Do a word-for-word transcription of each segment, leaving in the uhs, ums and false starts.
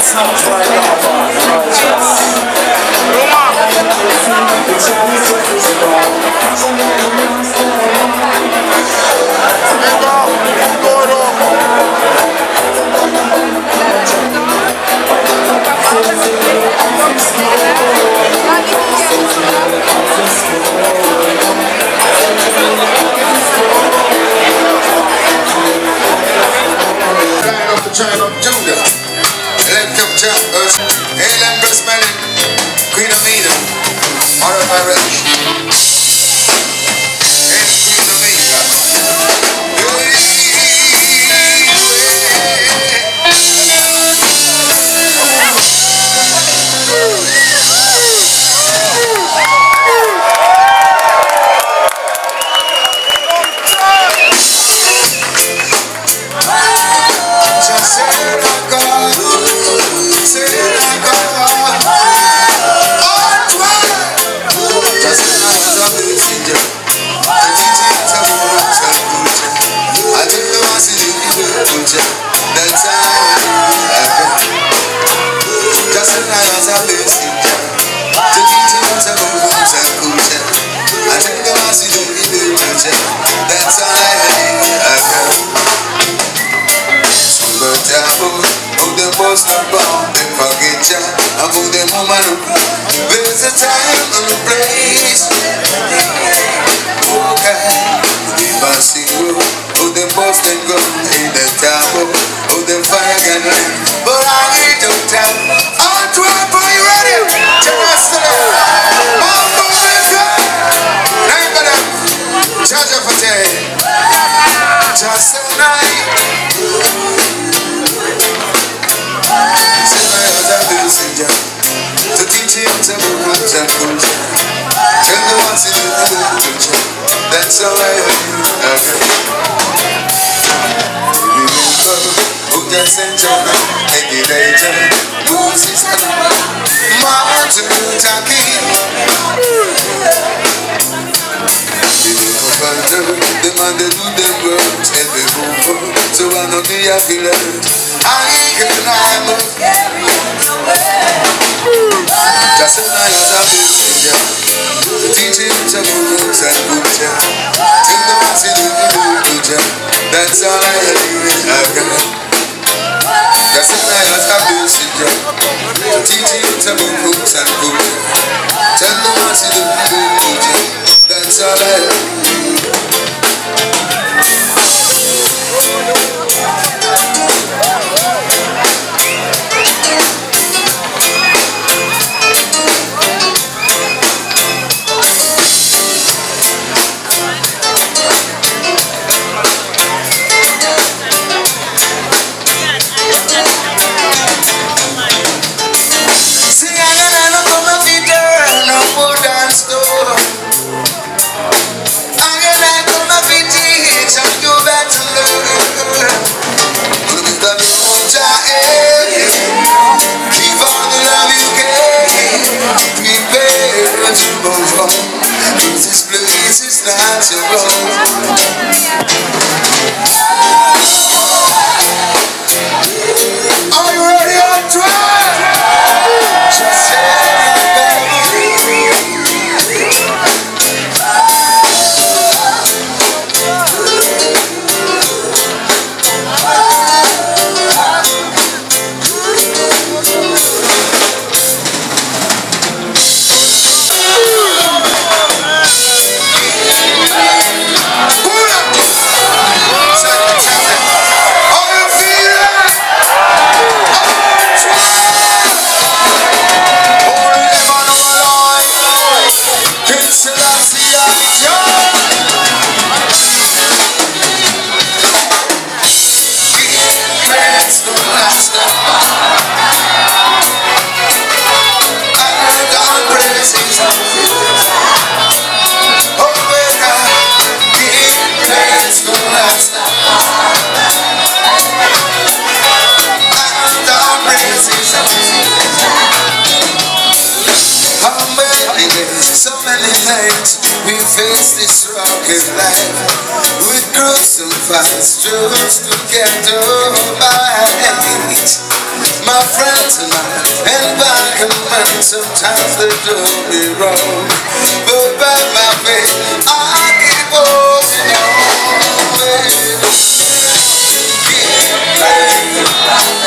There's a time and a place. Okay. Oh, the boss then go in the tower. Oh, the fire can light. But I need to tell. On twelve, are you ready? Just a little. Oh, boy, God. Nine for them. Charge up for ten. Just a night. To teach him to move and culture. Tell the ones in the culture. That's all I have. Remember, who just sent you any later. Moses and Martin Luther King. The man they do them words every move. So I know they have learned. I can I move. Just as I was a messenger, to teach him to move and culture. Till the ones in the culture, that's all I have got. Just as I was a messenger, to teach him to move and culture. Till the ones in the culture, that's all I have. This place is not your own. Are you ready on twelve? Just say so many nights we face this rocket life with growths and fast struggles to get over. My friend, gentleman and black and man, sometimes they do me wrong, but by my faith I keep holding on. Give thanks to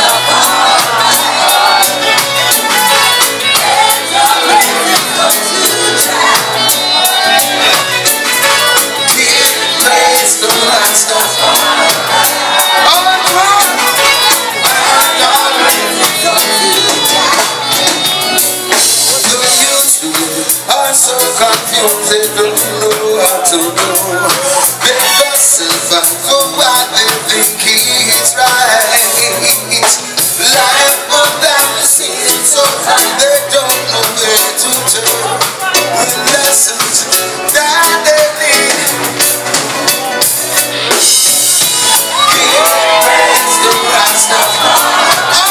so confused, they don't know how to do. They fuss and fight for what they think is right. Life for them seems so hard, they don't know where to turn. The lessons that they need. Give praise to Rastafari.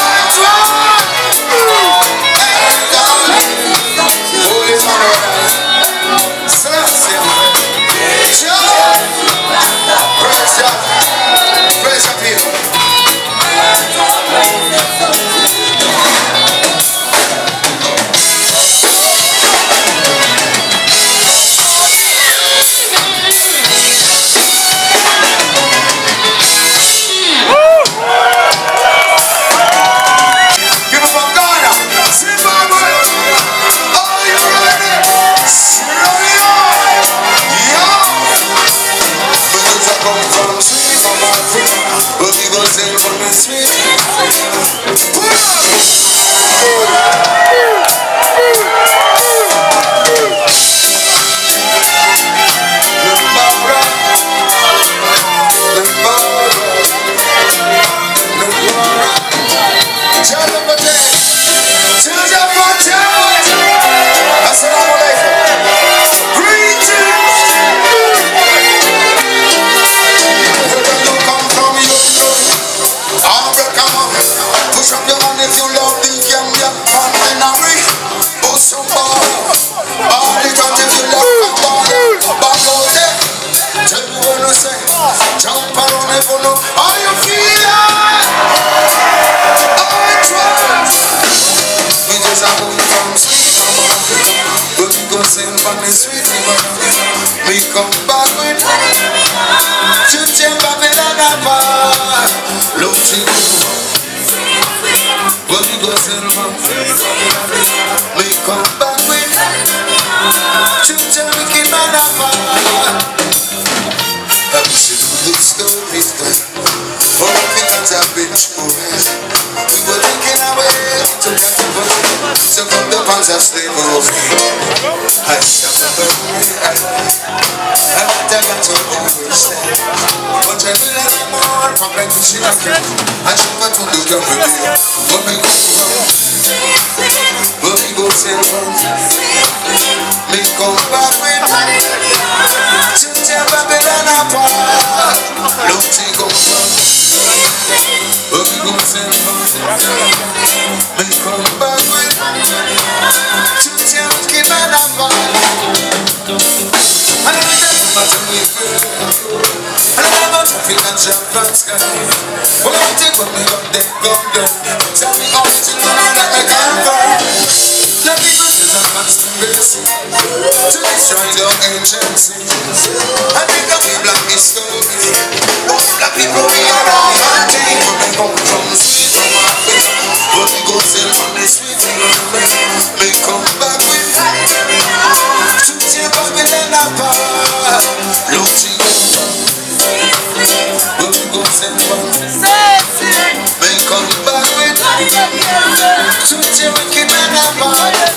We come back with Chuche Babylon apart. Love you. What you go silver? We come back with Chuche Wicked Man apart. I'm sure the story's done. All the things have been true. We were thinking away to get to us. So from the pants of slavery, I shall never I got to understand. But I will let more from like the shit I can. I should not to look up with you. But we go wrong. But we go sail wrong. We come back with Chuche Babylon apart. Look to go wrong. But we go sail wrong. We come back with Chuche Wicked Man apart. And I don't matter me and I never feel that jump and sky. Well, I take what me up, then go down. Tell me all the things that I can't find. Let me go to the conspiracy to destroy your ancient sins. I think of the black history. All black people, we are all hunting. When we come from the sweet from Africa, but we go sail from the sweet from America. We come back with Chuche Babylon apart. Look to you. But we go sail from we come back with Chuche Wicked Man apart.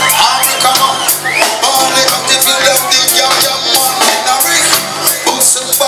Come on, all the up to feel up the young young man in a ring.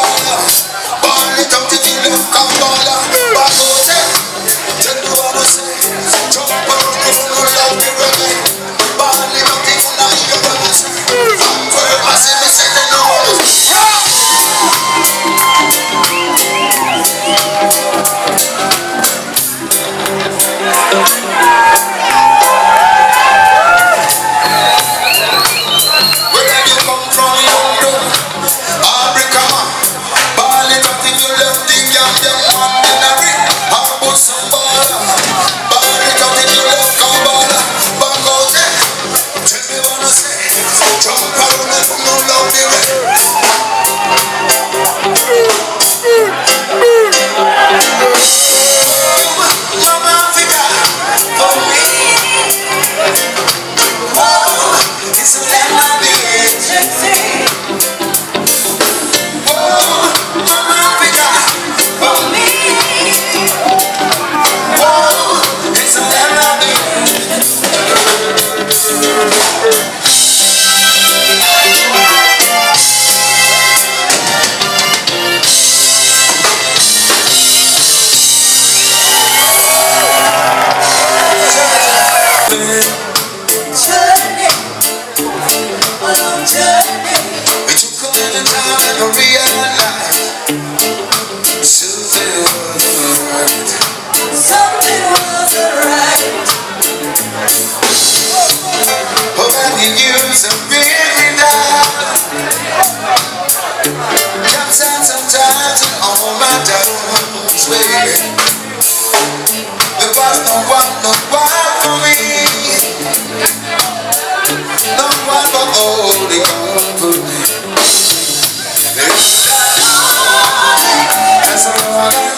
parliament, no love direct. Mama Africa, for me. Oh, it's a land of the agency. Oh, Mama Africa, for me. Oh, it's a land of the there was no one, no one for me. No one but only God for me. As long as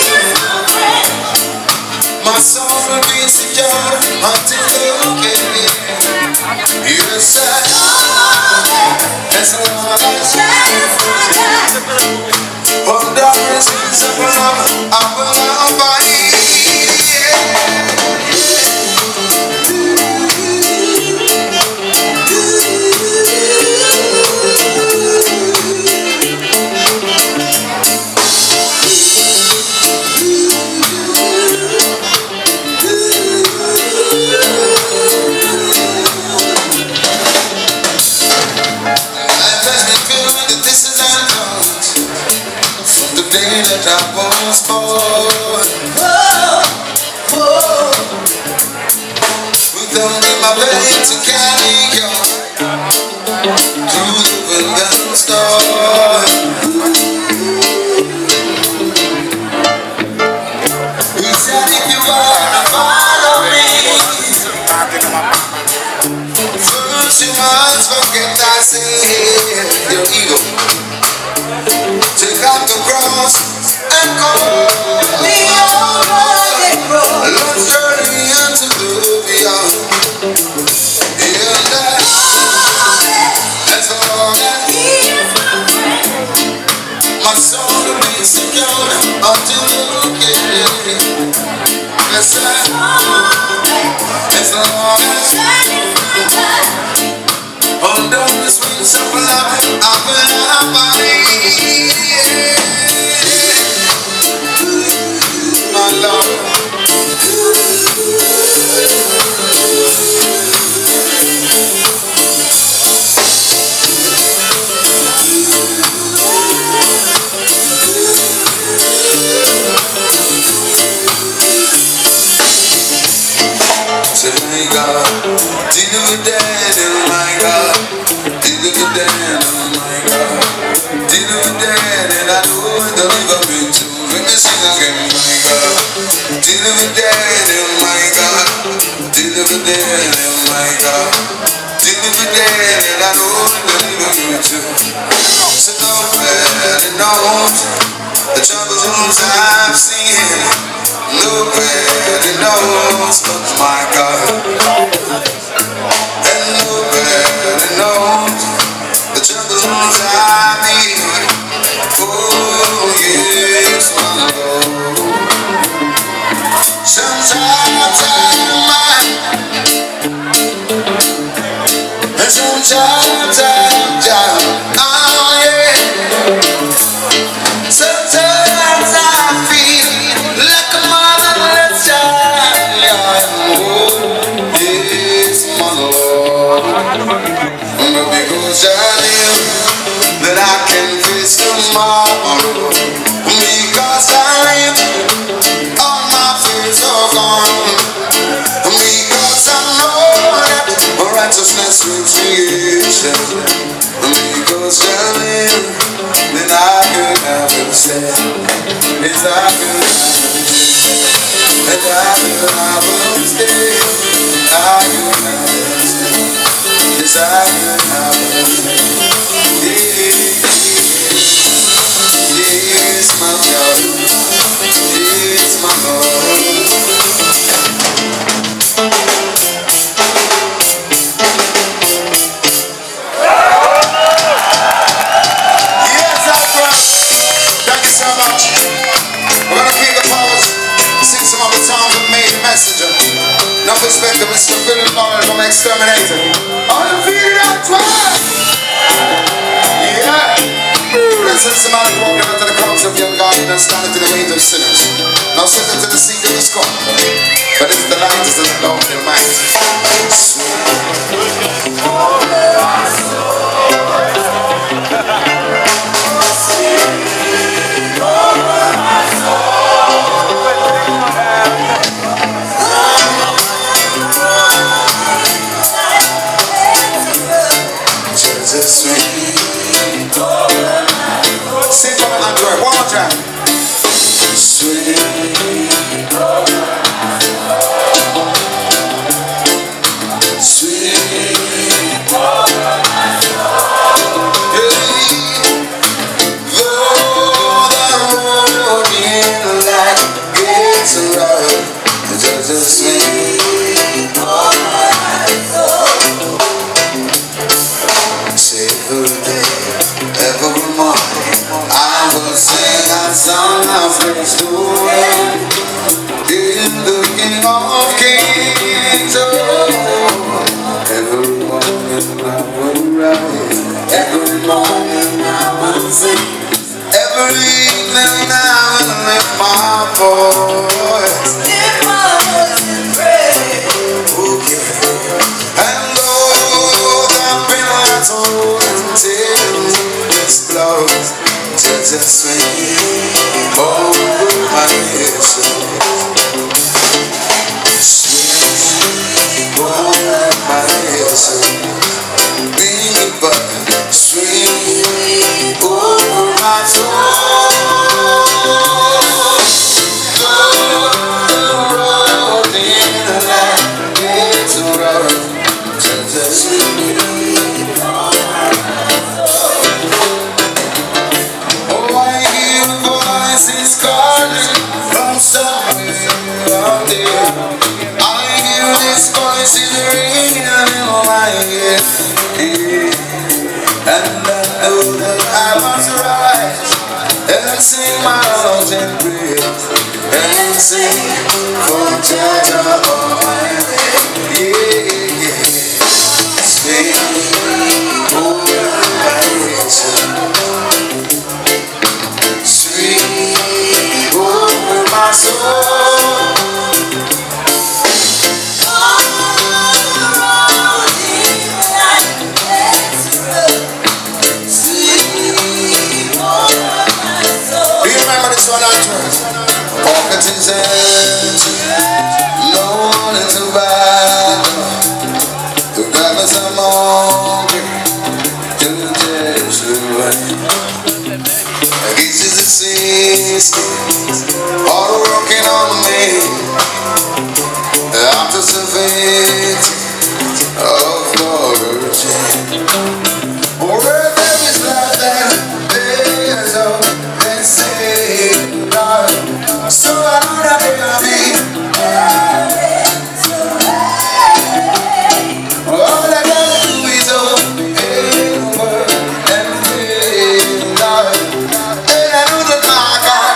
my soul will be secure until you get here. You said, as long as on the presence of love, I will abide. That I was born, whoa, whoa. With only my veins to carry you through the wind and storm. He said if you wanna follow me, first you must forget I said your ego. Take up the cross and go the old rugged road. Let's journey into the beyond. In that, as long as my soul will be secure until you get it. Yes, sir. As long as under the sweet simple love, I will have my love. Say my God, deal with that, oh my God, deal with that, oh my God, deal with that, and I know it'll never be too. Let me sing again, my God. Deal with that, oh my God. Deal with that, oh my God. Deal with that, and I know it'll never be too. So nobody knows the troubles I've seen. Nobody knows but my God. And nobody knows the troubles I've been. Oh yes, my Lord. Sometimes I'm mine, and sometimes I'm down. Oh yeah. Sometimes I feel like a motherless child. Oh yes, my Lord. Because I live, that I can face tomorrow. Because I live, all my fears are gone. Because I know that righteousness will creation. Because I live, then I could have said, yes I could have said, that I could have stayed. I could have said, yes I could have. Yes, my God. Yes, my Lord. Yes, that's right. Thank you so much. We're gonna keep the powers. Sing some of the songs of Made Messenger. No perspective, Mister Philip Lauren from Exterminator. Are you feeling that one? Yeah. Blessed symbolic walking into the crowds of young God and standing to the ways of sinners. Now send them to the seat of the scorn. But it's the light is the Lord their mind. Sing for Android, one more time. Sweet, sweet, though the road in life gets rough, just a sweet. Every morning I will sing a song of praise to Him in the King of Kings. Oh, every morning I will rise, every morning I will sing, every evening I will lift my voice, lift my voice in praise. Okay, and Lord, I've been lost until blows, just a swing over my head, swing over my head, being but swing over my soul. The road in the light gets rough, just a swing. It's calling from somewhere out there. I hear this voice is ringing in my ear, and I know that I must rise and sing my mountain praise and sing for Jah on my way. Yeah, yeah. Sing over my head. My soul, on the road in life gets rough, sleep over my soul. Do you remember this one, Andrew? Pocket is empty, no one to buy. To grab us some hungry, to taste away. I guess it's a system. All working on me. I'm just a victim of origin. Where there is love, then there's hope. They say love. So I know that it will be. All I gotta do is open word and feel love. And I know that my God.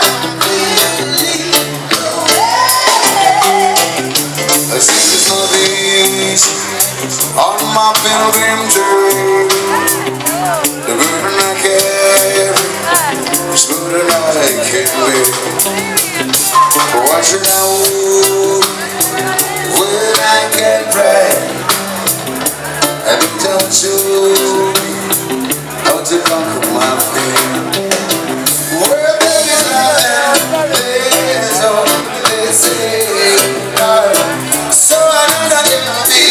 On my pilgrim journey, the burden I carry is burden I can't bear. What should I do when I can pray? I can tell you how to conquer my fear. Where there is love, there is hope. They say God. So I know that it will be.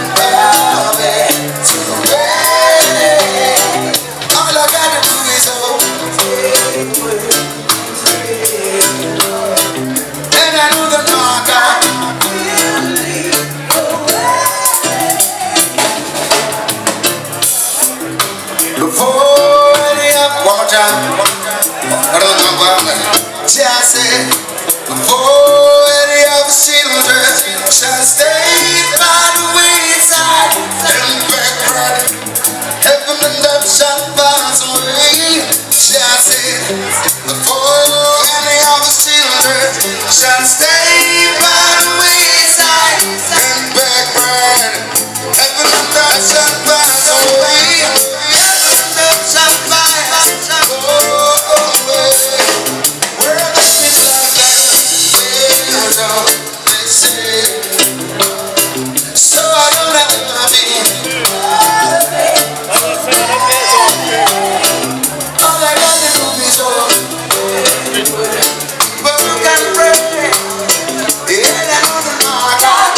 All I gotta do is hope, and I know that Before any of one more time, I don't know why. Just said, before any of the children shall stay by the wayside and backward, heaven and earth shall pass away. Just said, before any of the children shall stay by the wayside and backward, heaven and earth shall pass away. Heaven and earth shall pass away. Where the people are there, they say, so I don't have to be. All I got to do is all work and pray. Yeah, I don't know I got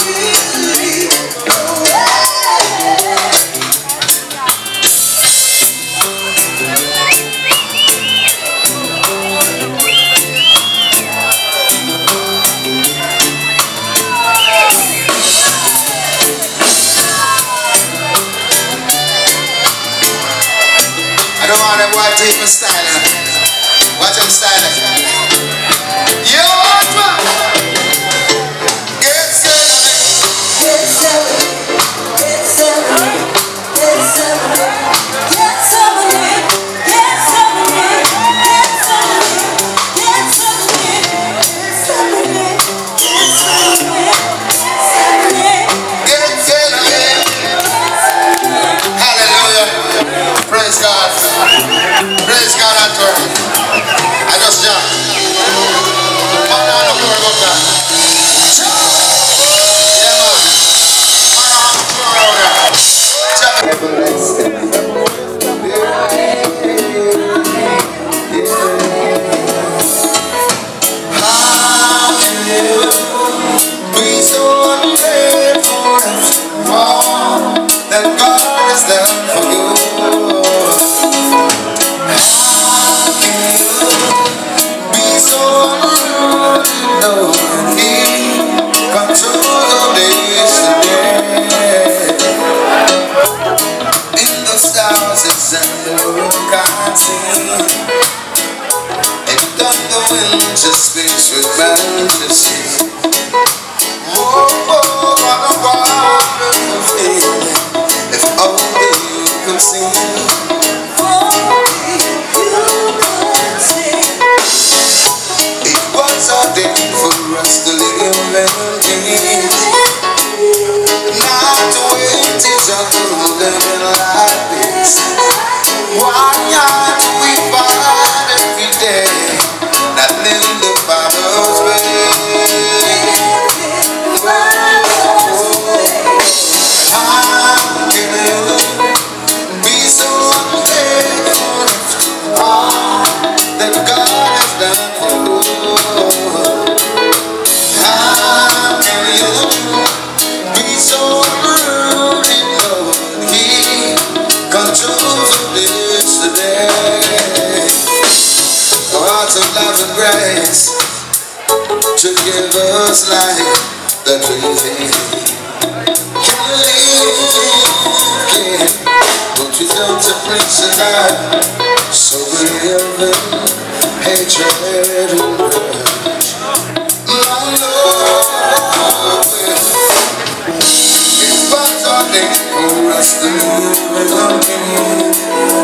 I don't want them white people styling. Watch them styling. Yo, what? Get set. Get set. Get set. Get set. Get set. Get set. Get set. Get set. Hallelujah. Praise God. Praise God and turn. I just jumped. Man, I don't know about that. Yeah, man. Man, I'm going how can you be so ungrateful for all that God has done for you? And the world can't see, and thunder wind just speaks with majesty. Whoa, whoa, what a wonderful feeling, if only you could see. Only you could see. It was ordained for us to live in peace, not to wait each other living like this. Why aren't we fight every day, not living the Father's way? How can you be so ungrateful for all that God has done for you? How can you be so rude in Lord? He controls this today. The hearts of love and grace to give us life that we can live again. Don't you come to preach tonight? So we live in hatred and grudge. My Lord, it's but ordained for us to live again.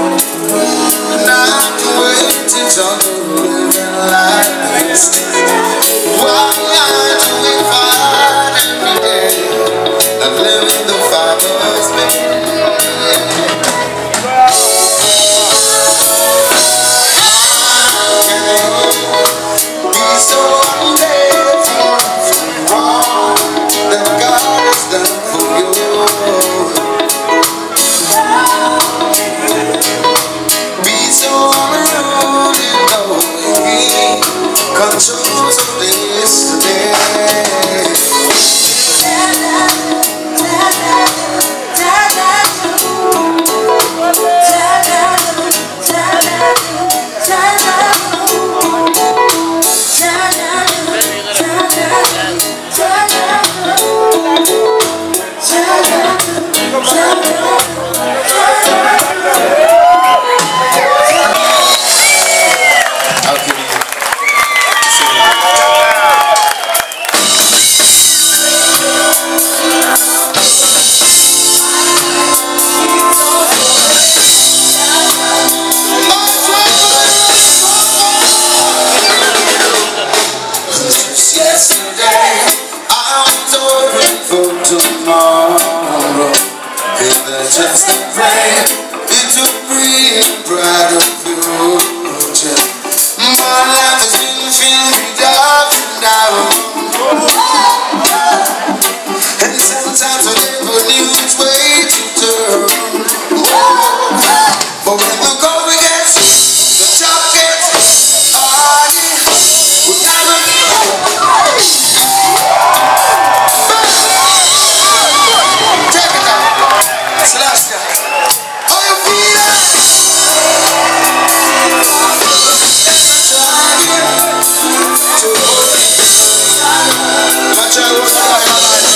Not to wait each other living like this. Why do we fight every day, not living the Father's way? How can you be so ungrateful for all that God has done for you? Controls of this today. Come on. bring a brighter future. My life has been filled with up and down, and sometimes I never knew which way to turn. But when the going gets, the top gets hard, we'll never give up. Take it down, Celestia. Oh, you feel it? Watch out, watch out,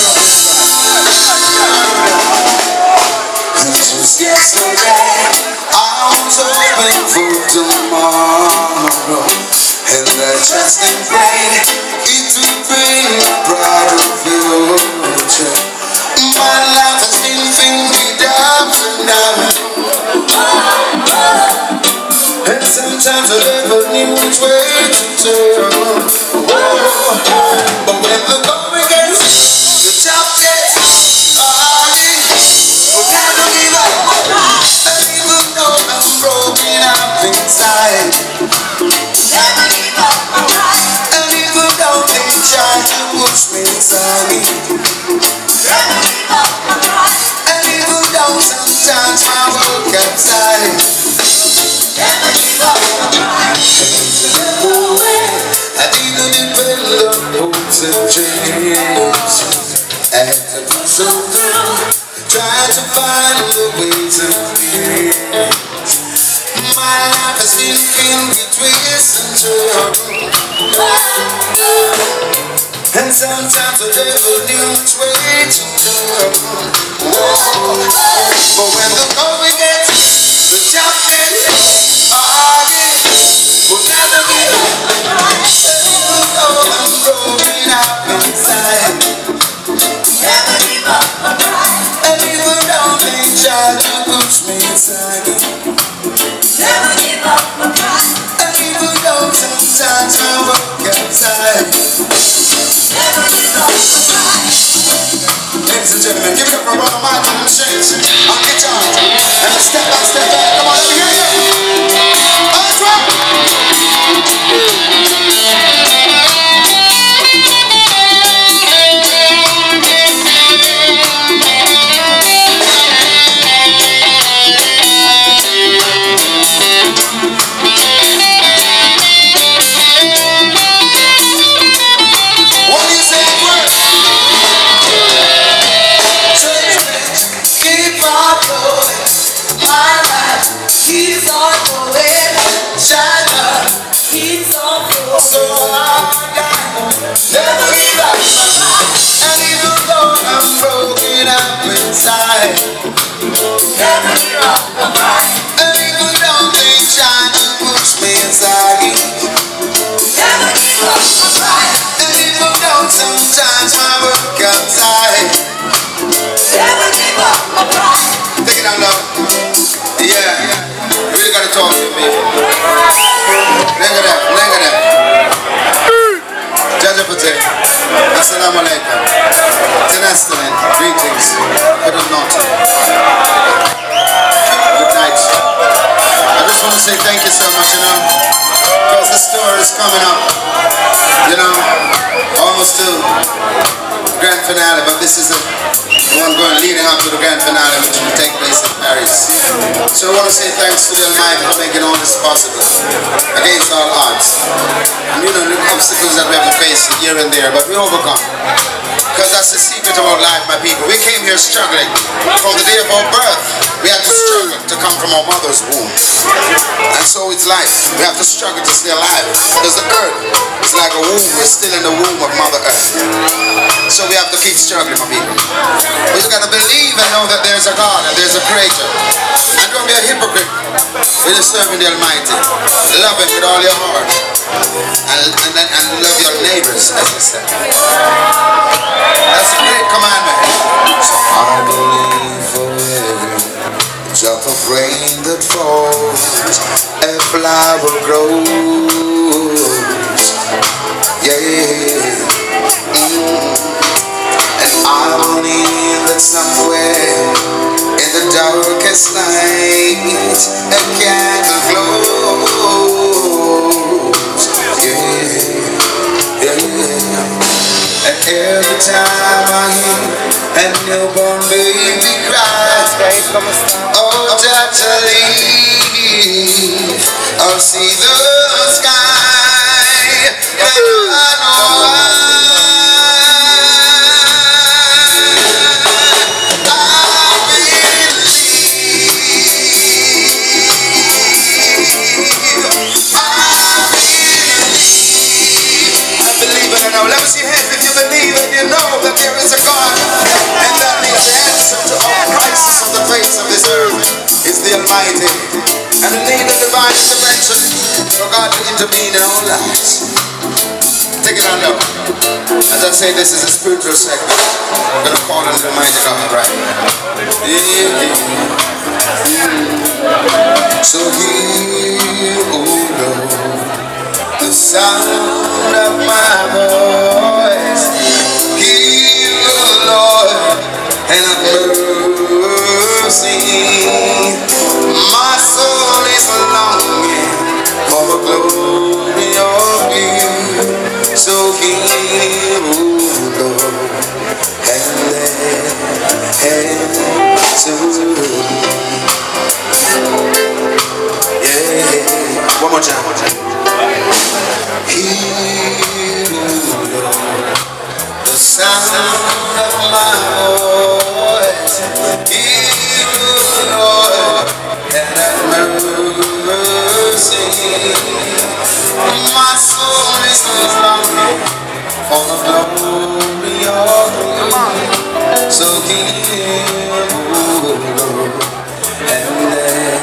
just yesterday I was hoping for tomorrow, and I just prayed it would bring a brighter future. My life has been filled with ups and downs, and sometimes I never knew which way to turn. But when the going gets, the top gets hard, we'll never give up. And even though I'm broken up inside, never give up. And even though they try to push me inside, never give up. And even though sometimes my work outside, never give up. I didn't depend on hopes and dreams, as I push on through, trying to find a way to live. My life has been filled with twists and turns, and sometimes I never knew which way to turn. But when the going gets, the job gets hard, we'll never give up. Even though I'm broken up inside, never give up. And even though they try to push me inside, never give up. And even though sometimes I work outside, never give up. Ladies and gentlemen, give it up for brother Michael and Shakes on guitar, and the step by step back. Come on, let me hear you. That's right. Keeps on going, shine up, keeps on going. So I never give up. And even though I'm broken up inside, never give up. And even though they try to push me inside, never give up. And even though sometimes I work outside, never give up. Take it down low. Yeah. You gotta talk to me. Look at that, look at that. Jaja Pate, Assalamu alaikum. Tenastalin, greetings. Good night. Good night. I just want to say thank you so much, you know, because the store is coming up, you know, almost to grand finale, but this is a one going leading up to the grand finale, which will take place in Paris. So I want to say thanks to the Almighty for making all this possible against all odds. And you know, the obstacles that we have to face here and there, but we overcome. Because that's the secret of our life, my people. We came here struggling. From the day of our birth, we had to struggle to come from our mother's womb. And so it's life. We have to struggle to stay alive. Because the earth is like a womb. We're still in the womb of Mother Earth. So we have to keep struggling, my people. But you got to believe and know that there's a God and there's a Creator. And don't be a hypocrite. We're just serving the Almighty. Love Him with all your heart. And, and, and love your neighbors, as He said. That's a great commandment. So I believe for every drop of rain that falls, a flower grows. Yeah. Mm. And I believe that somewhere In the darkest night, a candle glows. Yeah, yeah, yeah. And every time I hear a newborn baby cry, oh, just to leave, I'll see the sky, and I know now. Let me see your hands if you believe and you know that there is a God, and that the answer to all crisis on the face of this earth is the Almighty, and we need a divine intervention for God to intervene in our lives. Take it on now. As I say, this is a spiritual segment. I'm going to call on the Almighty God, right? Yeah, yeah. So hear, oh Lord, the sound of my voice. Hear, Lord, and have mercy. My soul is longing for the glory of you. So hear, oh Lord, and let answer. Yeah, one more time. One more time. Hear, Lord, the sound of my voice. Hear, Lord, and have mercy. My soul is longing for the glory of you. So hear, Lord, and let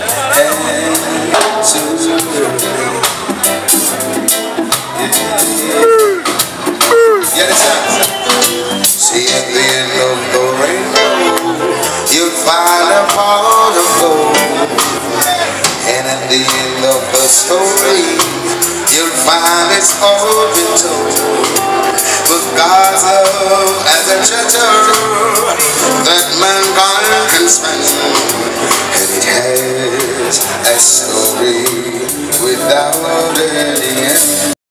answer. See, at the end of the rainbow, you'll find a pot of gold, and at the end of the story, you'll find it's all been told. But God's love as a treasure that mankind can spend, and it has a story without any end.